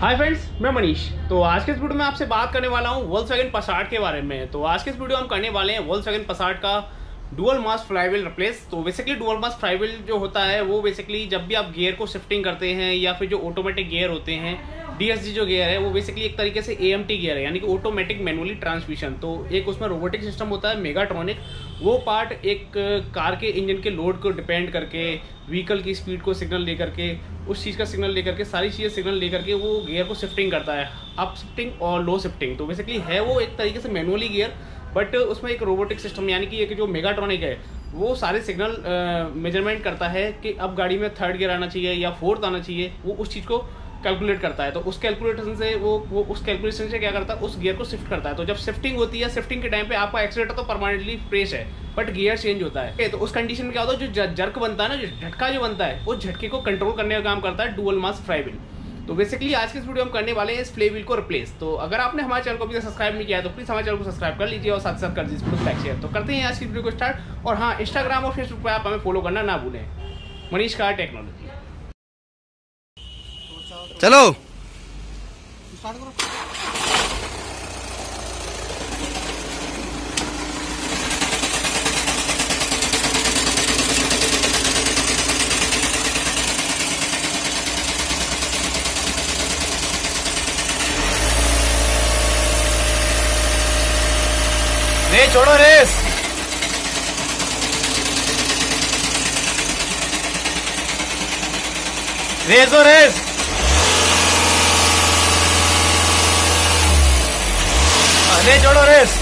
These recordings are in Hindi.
हाय फ्रेंड्स, मैं मनीष। तो आज के इस वीडियो में आपसे बात करने वाला हूँ वोल्क्सवैगन पासाट के बारे में। तो आज के इस वीडियो हम करने वाले हैं वोल्क्सवैगन पासाट का डुअल मास फ्लाईव्हील रिप्लेस। तो बेसिकली डुअल मास फ्लाईव्हील जो होता है वो बेसिकली जब भी आप गियर को शिफ्टिंग करते हैं या फिर जो ऑटोमेटिक गियर होते हैं, DSG जो गियर है वो बेसिकली एक तरीके से AMT गियर है, यानी कि ऑटोमेटिक मैनुअली ट्रांसमिशन। तो एक उसमें रोबोटिक सिस्टम होता है मेगाट्रॉनिक। वो पार्ट एक कार के इंजन के लोड को डिपेंड करके, व्हीकल की स्पीड को सिग्नल लेकर के, उस चीज़ का सिग्नल लेकर के, सारी चीज़ें सिग्नल लेकर के वो गियर को शिफ्टिंग करता है, अप शिफ्टिंग और लो शिफ्टिंग। तो बेसिकली है वो एक तरीके से मैनुअली गियर, बट उसमें एक रोबोटिक सिस्टम यानी कि एक जो मेगाट्रॉनिक है वो सारे सिग्नल मेजरमेंट करता है कि अब गाड़ी में थर्ड गियर आना चाहिए या फोर्थ आना चाहिए। वो उस चीज़ को कैलकुलेट करता है। तो उस कैलकुलेशन से वो उस कैलकुलेशन से क्या करता है, उस गियर को शिफ्ट करता है। तो जब शिफ्टिंग होती है, शिफ्टिंग के टाइम पे आपका एक्सीलेटर तो परमानेंटली प्रेस है, बट गियर चेंज होता है। तो उस कंडीशन में क्या होता है, जो जर्क बनता है ना, जो झटका जो बनता है, वो झटके को कंट्रोल करने का काम करता है डुअल मास फ्लाईव्हील। तो बेसिकली आज के इस वीडियो हम करने वाले हैं इस फ्लाईव्हील को रिप्लेस। तो अगर आपने हमारे चैनल को अभी सब्सक्राइब नहीं किया है तो प्लीज़ हमारे चैनल को सब्सक्राइब कर लीजिए और साथ साथ कर दीजिए लाइक शेयर। तो करते हैं आज की वीडियो को स्टार्ट। और हाँ, इंस्टाग्राम और फेसबुक पर आप हमें फॉलो करना ना भूलें, मनीष कार टेक्नोलॉजी। चलो स्टार्ट करो। रे छोड़ो रेस। रेस हो रेस। रे छोड़ो रेस।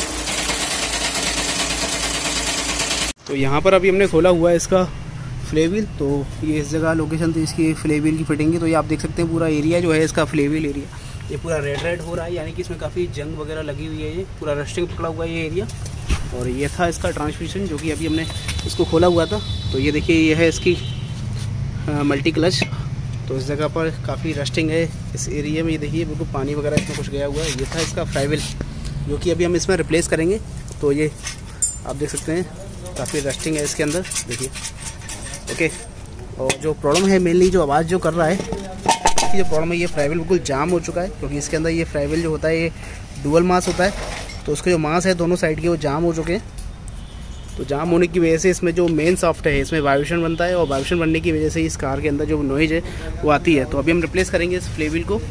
तो यहाँ पर अभी हमने खोला हुआ है इसका फ्लाईव्हील। तो ये इस जगह लोकेशन थी इसकी फ्लाईव्हील की फिटिंग की। तो ये आप देख सकते हैं पूरा एरिया जो है इसका फ्लाईव्हील एरिया, ये पूरा रेड हो रहा है, यानी कि इसमें काफ़ी जंग वगैरह लगी हुई है। ये पूरा रस्टिंग पकड़ा हुआ है ये एरिया। और ये था इसका ट्रांसमिशन जो कि अभी हमने इसको खोला हुआ था। तो ये देखिए, ये है इसकी मल्टी क्लच। तो इस जगह पर काफ़ी रस्टिंग है इस एरिया में। ये देखिए बिल्कुल पानी वगैरह इसमें कुछ गया हुआ है। ये था इसका फ्लाईव्हील जो कि अभी हम इसमें रिप्लेस करेंगे। तो ये आप देख सकते हैं काफ़ी रस्टिंग है इसके अंदर, देखिए। ओके, और जो प्रॉब्लम है मेनली जो आवाज़ जो कर रहा है, इसकी जो प्रॉब्लम है, ये फ्लाईव्हील बिल्कुल जाम हो चुका है क्योंकि इसके अंदर ये फ्लाईव्हील जो होता है ये डुअल मास होता है। तो उसके जो मास है दोनों साइड के वो जाम हो चुके हैं। तो जाम होने की वजह से इसमें जो मेन सॉफ्ट है इसमें वाइब्रेशन बनता है, और वाइब्रेशन बनने की वजह से इस कार के अंदर जो नॉइज़ है वो आती है। तो अभी हम रिप्लेस करेंगे इस फ्लाईव्हील को।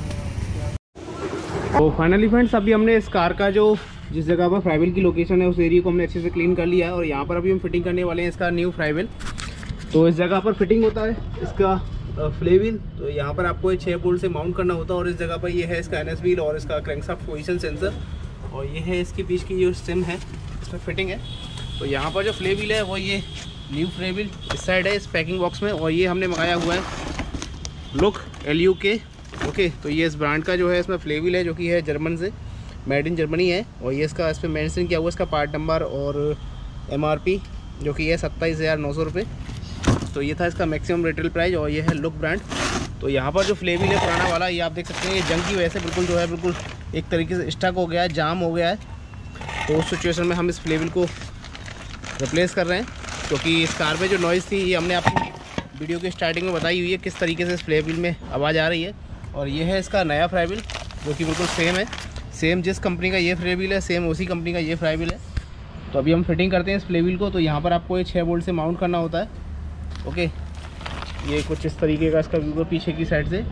तो फाइनली फ्रेंड्स, अभी हमने इस कार का जो जिस जगह पर फ्लाईव्हील की लोकेशन है उस एरिया को हमने अच्छे से क्लीन कर लिया है। और यहाँ पर अभी हम फिटिंग करने वाले हैं इसका न्यू फ्लाईव्हील। तो इस जगह पर फिटिंग होता है इसका फ्लाईव्हील। तो यहाँ पर आपको 6 बोल्ट से माउंट करना होता है। और इस जगह पर ये है इसका NS व्हील और इसका क्रैंकशाफ्ट पोजीशन सेंसर, और ये है इसके बीच की जो सिम है इसमें फिटिंग है। तो यहाँ पर जो फ्लाईव्हील है वो ये न्यू फ्लाईव्हील इस साइड है इस पैकिंग बॉक्स में। और ये हमने मंगाया हुआ है लुक LUK। ओके, तो ये इस ब्रांड का जो है इसमें फ्लाईव्हील है जो कि है जर्मन से, मेड इन जर्मनी है। और ये इसका इस पर मेंशन किया हुआ इसका पार्ट नंबर और MRP जो कि है 27,900 रुपये। तो ये था इसका मैक्सिमम रिटेल प्राइस। और ये है लुक ब्रांड। तो यहाँ पर जो फ्लाईव्हील है पुराना वाला, ये आप देख सकते हैं ये जंग की वजह से बिल्कुल जो है बिल्कुल एक तरीके से स्टक हो गया है, जाम हो गया है। तो उस सिचुएशन में हम इस फ्लाईव्हील को रिप्लेस कर रहे हैं क्योंकि इस कार में जो नॉइज़ थी ये हमने आपकी वीडियो की स्टार्टिंग में बताई हुई है किस तरीके से इस फ्लाईव्हील में आवाज़ आ रही है। और ये है इसका नया फ्लाईव्हील जो कि बिल्कुल सेम है, सेम जिस कंपनी का ये फ्लाईव्हील है सेम उसी कंपनी का ये फ्लाईव्हील है। तो अभी हम फिटिंग करते हैं इस फ्लाईव्हील को। तो यहाँ पर आपको ये 6 बोल्ट से माउंट करना होता है। ओके, ये कुछ इस तरीके का इसका व्यू पीछे की साइड से।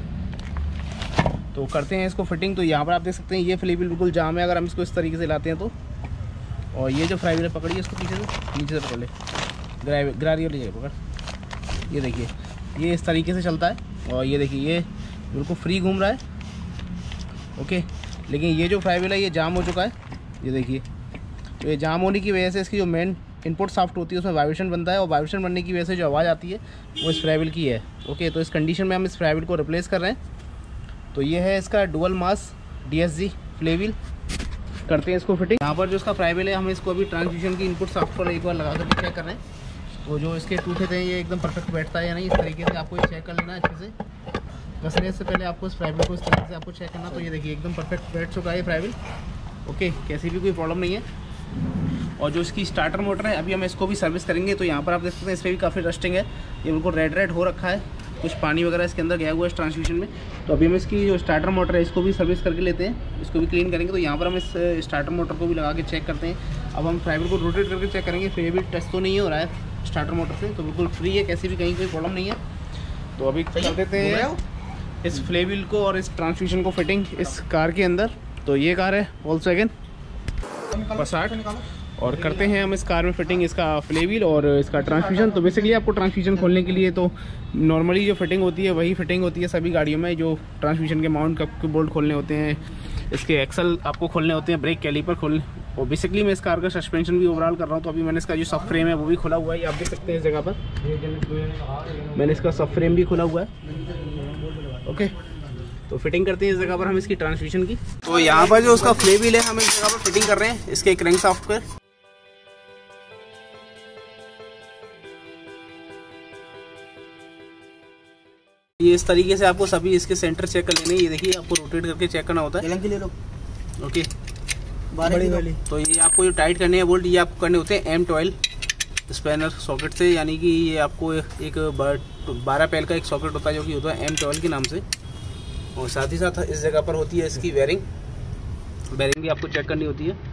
तो करते हैं इसको फिटिंग। तो यहाँ पर आप देख सकते हैं ये फ्लाईव्हील बिल्कुल जाम है अगर हम इसको इस तरीके से लाते हैं तो। और ये जो फ्लाईव्हील है पकड़िए इसको पीछे से, नीचे से पकड़ ले, ग्रारी वाली जगह पकड़। ये देखिए ये इस तरीके से चलता है। और ये देखिए ये बिल्कुल फ्री घूम रहा है। ओके, लेकिन ये जो फ्लाईव्हील है ये जाम हो चुका है, ये देखिए। तो ये जाम होने की वजह से इसकी जो मेन इनपुट सॉफ्ट होती है उसमें वाइब्रेशन बनता है, और वाइब्रेशन बनने की वजह से जो आवाज़ आती है वो इस फ्लाईव्हील की है। ओके, तो इस कंडीशन में हम इस फ्लाईव्हील को रिप्लेस कर रहे हैं। तो ये है इसका डुअल मास DSG फ्लाईव्हील। करते हैं इसको फिटिंग। यहाँ पर जो इसका फ्लाईव्हील है हम इसको अभी ट्रांसमिशन की इनपुट सॉफ्ट पर एक बार लगा कर चेक कर रहे हैं। तो जो इसके टूटे थे ये एकदम परफेक्ट बैठता है या नहीं, इस तरीके से आपको ये चेक कर लेना है अच्छे से। कसने से पहले आपको इस फ्लाईव्हील को इस तरीके से आपको चेक करना। तो ये देखिए एकदम परफेक्ट बैठ चुका है फ्लाईव्हील। ओके, कैसी भी कोई प्रॉब्लम नहीं है। और जो इसकी स्टार्टर मोटर है अभी हम इसको भी सर्विस करेंगे। तो यहाँ पर आप देख सकते हैं इस पर भी काफ़ी रस्टिंग है, ये बिल्कुल रेड हो रखा है, कुछ पानी वगैरह इसके अंदर गया हुआ है इस ट्रांसमिशन में। तो तो अभी हम इसकी जो स्टार्टर मोटर है इसको भी सर्विस करके लेते हैं, इसको भी क्लीन करेंगे। तो यहाँ पर हम इस स्टार्टर मोटर को भी लगा के चेक करते हैं। अब हम फ्लाईव्हील को रोटेट करके चेक करेंगे, फ्लाईव्हील टच तो नहीं हो रहा है स्टार्टर मोटर से, तो बिल्कुल फ्री है, कैसी भी कहीं कोई प्रॉब्लम नहीं है। तो अभी कर देते हैं इस फ्लाईव्हील को और इस ट्रांसमिशन को फिटिंग इस कार के अंदर। तो ये कार है वोल्क्सवैगन पासाट और करते हैं हम इस कार में फिटिंग इसका फ्लाईव्हील और इसका ट्रांसमिशन। तो बेसिकली आपको ट्रांसमिशन खोलने के लिए तो नॉर्मली जो फिटिंग होती है वही फिटिंग होती है सभी गाड़ियों में, जो ट्रांसमिशन के माउंट कप के बोल्ट खोलने होते हैं, इसके एक्सल आपको खोलने होते हैं, ब्रेक कैलिपर खोलने। और बेसिकली मैं इस कार का सस्पेंशन भी ओवरऑल कर रहा हूँ। तो अभी मैंने इसका जो सब फ्रेम है वो भी खुला हुआ है, आप देख सकते हैं इस जगह पर मैंने इसका सब फ्रेम भी खुला हुआ है। ओके, तो फिटिंग करते हैं इस जगह पर हम इसकी ट्रांसमिशन की। तो यहाँ पर जो उसका फ्लाईव्हील है हम इस जगह पर फिटिंग कर रहे हैं इसके क्रैंकशाफ्ट पर। ये इस तरीके से आपको सभी इसके सेंटर चेक कर लेने। ये देखिए आपको रोटेट करके चेक करना होता है। ले लो ओके, बड़ी वाली। तो ये आपको जो टाइट करने हैं बोल्ट ये आपको करने होते हैं M12 स्पैनर सॉकेट से, यानी कि ये आपको एक 12 पैल का एक सॉकेट होता है जो कि होता है M12 के नाम से। और साथ ही साथ इस जगह पर होती है इसकी बेरिंग भी आपको चेक करनी होती है।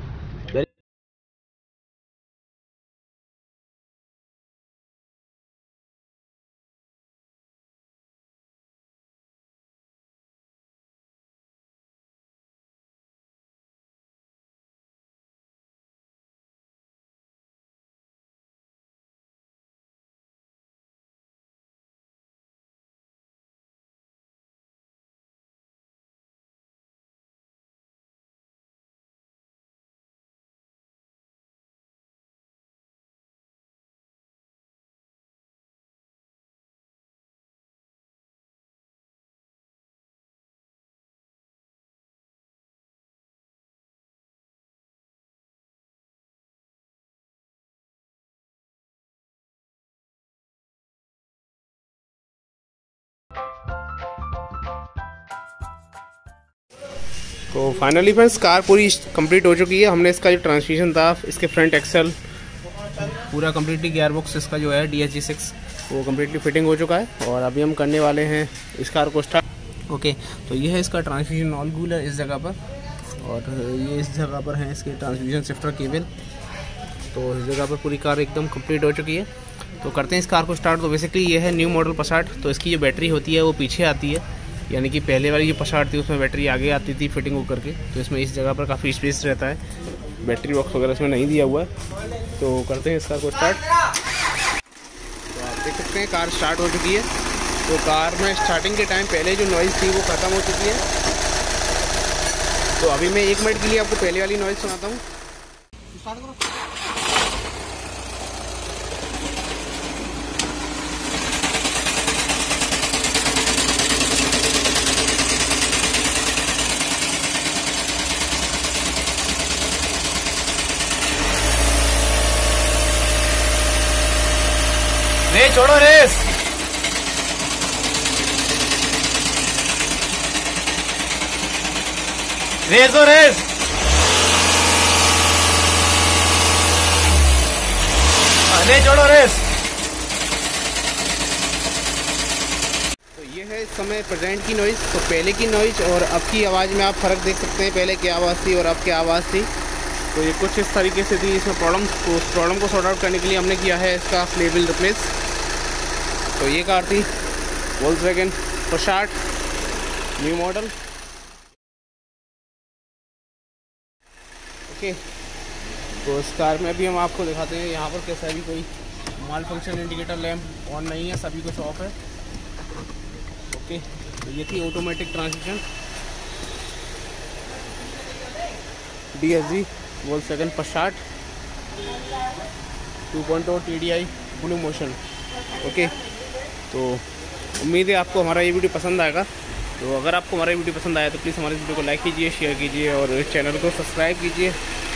तो फाइनली फ्रेंड्स कार पूरी कंप्लीट हो चुकी है। हमने इसका जो ट्रांसमिशन था, इसके फ्रंट एक्सल पूरा कम्प्लीटली, गियर बॉक्स इसका जो है DSG6 वो कम्प्लीटली फिटिंग हो चुका है। और अभी हम करने वाले हैं इस कार को स्टार्ट। ओके, तो ये है इसका ट्रांसमिशन ऑल व्हील है इस जगह पर, और ये इस जगह पर है इसके ट्रांसमिशन शिफ्टर केबल। तो इस जगह पर पूरी कार एकदम कंप्लीट हो चुकी है। तो करते हैं इस कार को स्टार्ट। तो बेसिकली ये है न्यू मॉडल पासाट। तो इसकी जो बैटरी होती है वो पीछे आती है, यानी कि पहले वाली जो पासाट थी उसमें बैटरी आगे आती थी फिटिंग हो करके। तो इसमें इस जगह पर काफ़ी स्पेस रहता है, बैटरी बॉक्स वगैरह इसमें नहीं दिया हुआ है। तो करते हैं इस कार को स्टार्ट। तो आप देख सकते हैं कार स्टार्ट हो चुकी है। तो कार में स्टार्टिंग के टाइम पहले जो नॉइज़ थी वो ख़त्म हो चुकी है। तो अभी मैं 1 मिनट के लिए आपको पहले वाली नॉइज़ सुनाता हूँ। स्टार्ट करो। रे छोड़ो रेस। रेस हो रेस। रे छोड़ो रेस। तो ये है इस समय प्रेजेंट की नॉइज़। तो पहले की नॉइज़ और अब की आवाज़ में आप फ़र्क देख सकते हैं, पहले क्या आवाज़ थी और अब क्या आवाज़ थी। तो ये कुछ इस तरीके से थी। इसमें प्रॉब्लम को सॉर्ट आउट करने के लिए हमने किया है इसका फ्लाईव्हील रिप्लेस। तो ये कार थी Volkswagen Passat new model. Okay, तो इस कार में भी हम आपको दिखाते हैं यहाँ पर कैसा भी कोई malfunction indicator lamp on नहीं है, सभी कुछ ऑफ है। ओके, तो ये थी automatic transmission DSG Volkswagen Passat 2.0 TDI blue motion. Okay, तो उम्मीद है आपको हमारा ये वीडियो पसंद आएगा। तो अगर आपको हमारा वीडियो पसंद आया तो प्लीज़ हमारे वीडियो को लाइक कीजिए, शेयर कीजिए और चैनल को सब्सक्राइब कीजिए।